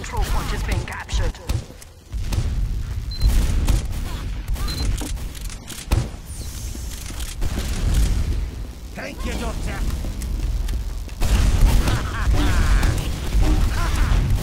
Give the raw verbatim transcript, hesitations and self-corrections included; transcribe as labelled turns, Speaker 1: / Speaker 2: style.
Speaker 1: control point is being captured.
Speaker 2: Thank you, Doctor.